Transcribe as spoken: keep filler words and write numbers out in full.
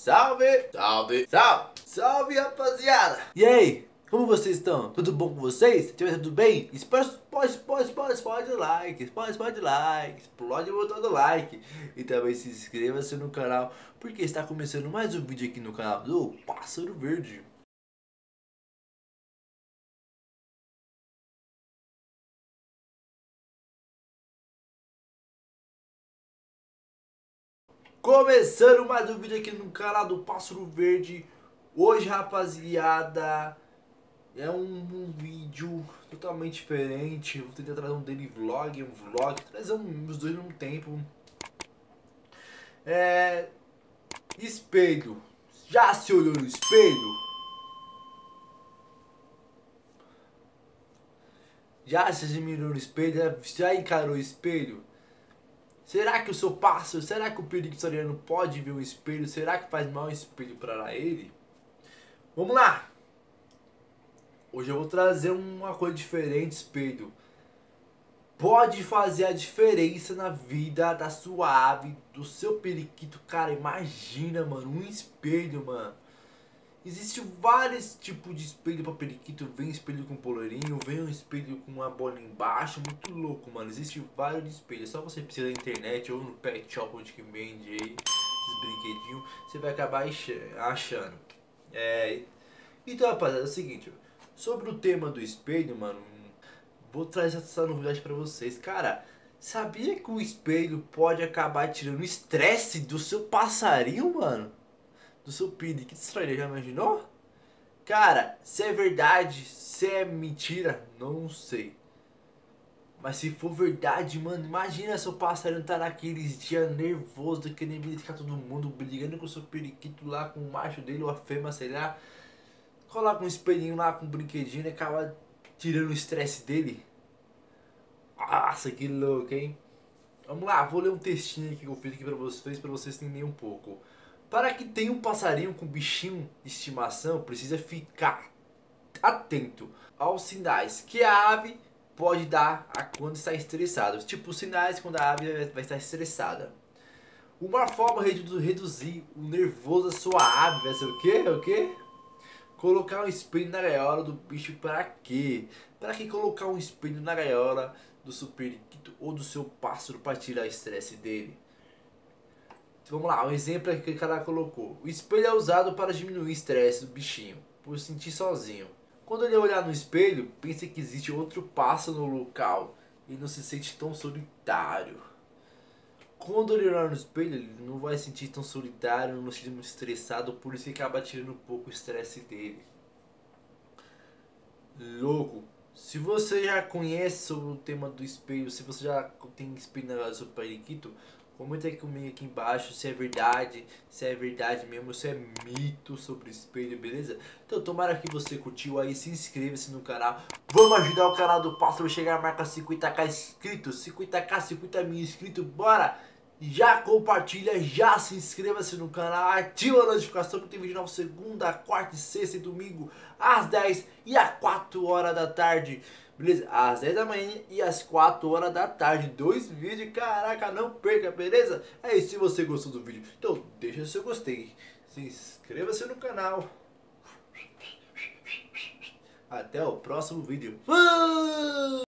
Salve, salve, salve, salve, rapaziada! E aí, como vocês estão? Tudo bom com vocês? Se tiver tudo bem, explode, explode, explode, explode, explode o like, explode, explode o like, explode o botão do like. E também se inscreva-se no canal, porque está começando mais um vídeo aqui no canal do Pássaro Verde. Começando mais um vídeo aqui no canal do Pássaro Verde. Hoje, rapaziada, é um, um vídeo totalmente diferente. Vou tentar trazer um daily vlog, um vlog, trazer um, os dois ao mesmo tempo. É... Espelho. Já se olhou no espelho? Já se mirou no espelho? Já encarou o espelho? Será que o seu pássaro, será que o periquito sauriano pode ver um espelho? Será que faz mal um espelho para ele? Vamos lá! Hoje eu vou trazer uma coisa diferente, espelho. Pode fazer a diferença na vida da sua ave, do seu periquito. Cara, imagina, mano, um espelho, mano. Existem vários tipos de espelho para periquito. Vem espelho com poleirinho, vem um espelho com uma bola embaixo. Muito louco, mano. Existem vários espelhos. É só você precisar da internet ou no pet shop onde que vende aí esses brinquedinhos. Você vai acabar achando. É... Então, rapaziada, é o seguinte. Sobre o tema do espelho, mano, vou trazer essa novidade pra vocês. Cara, sabia que o espelho pode acabar tirando o estresse do seu passarinho, mano? Do seu periquito estranho, já imaginou? Cara, se é verdade, se é mentira, não sei. Mas se for verdade, mano, imagina seu passarinho tá naqueles dias nervoso, querendo ficar todo mundo brigando com o seu periquito lá, com o macho dele ou a fêmea, sei lá. Coloca um espelhinho lá com um brinquedinho e acaba tirando o estresse dele. Nossa, que louco, hein? Vamos lá, vou ler um textinho aqui que eu fiz aqui pra vocês, pra vocês entenderem um pouco. Para que tenha um passarinho com bichinho de estimação, precisa ficar atento aos sinais que a ave pode dar a quando está estressada. Tipo, os sinais quando a ave vai estar estressada. Uma forma de reduzir o nervoso da sua ave vai ser o quê? O quê? Colocar um espelho na gaiola do bicho para quê? Para que colocar um espelho na gaiola do seu periquito ou do seu pássaro para tirar o estresse dele? Então, vamos lá, um exemplo que o cara colocou. O espelho é usado para diminuir o estresse do bichinho, por se sentir sozinho. Quando ele olhar no espelho, pense que existe outro pássaro no local e não se sente tão solitário. Quando ele olhar no espelho, ele não vai se sentir tão solitário, não se sentir muito estressado, por isso que acaba tirando um pouco o estresse dele. Louco! Se você já conhece sobre o tema do espelho, se você já tem espelho na sua periquito, comenta aí comigo aqui embaixo se é verdade, se é verdade mesmo, se é mito sobre o espelho, beleza? Então tomara que você curtiu aí, se inscreva-se no canal. Vamos ajudar o canal do Pássaro a chegar a marca cinquenta k inscritos, cinquenta k, cinquenta mil inscritos, bora! Já compartilha, já se inscreva-se no canal, ativa a notificação que tem vídeo novo segunda, quarta, sexta e domingo às dez e às quatro horas da tarde, beleza? Às dez da manhã e às quatro horas da tarde, dois vídeos, caraca, não perca, beleza? É isso, se você gostou do vídeo, então deixa seu gostei, se inscreva-se no canal. Até o próximo vídeo.